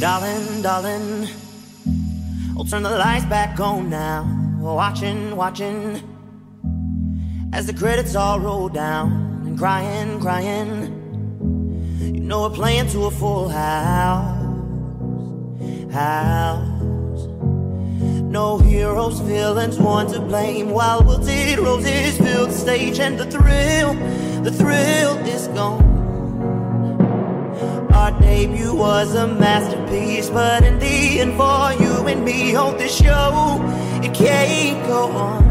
Darling, darling, I'll turn the lights back on now. Watching, watching as the credits all roll down. And crying, crying, you know we're playing to a full house. No heroes, villains, one to blame, while wilted roses fill the stage. And the thrill is gone. Our debut was a masterpiece, but in the end, for you and me on this show, it can't go on.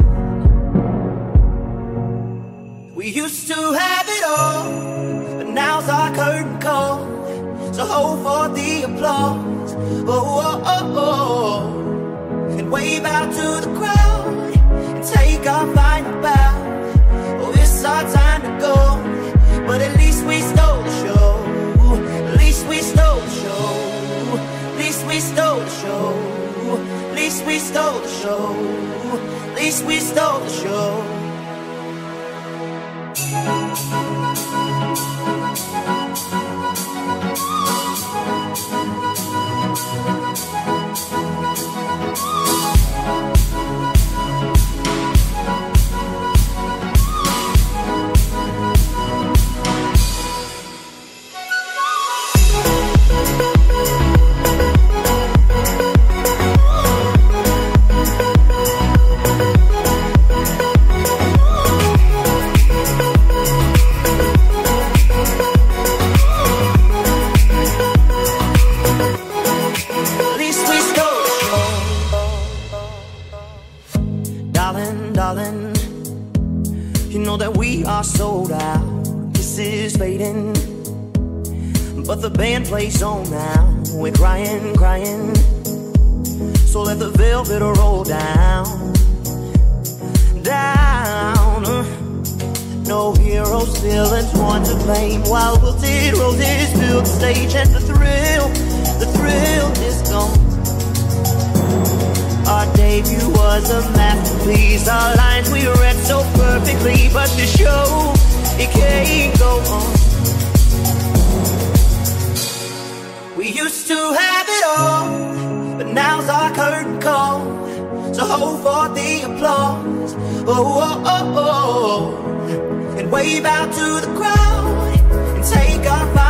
We used to have it all, but now's our curtain call. So hold for the applause, oh, oh, oh, oh, and wave out to the crowd and take our final bow. Oh, it's our time to go, but at least we stole the show. At least we stole the show. At least we stole the show. At least we stole the show. At least we stole the show. Darling, you know that we are sold out. This is fading, but the band plays on now. We're crying, crying, so let the velvet roll down, down. No heroes, villains, one to blame, while wilted roses fill the stage. And the thrill is gone. Our debut was a masterpiece. Our lines we read so perfectly, but the show, it can't go on. We used to have it all, but now's our curtain call. So hold for the applause, oh, oh, oh, oh, and wave out to the crowd and take our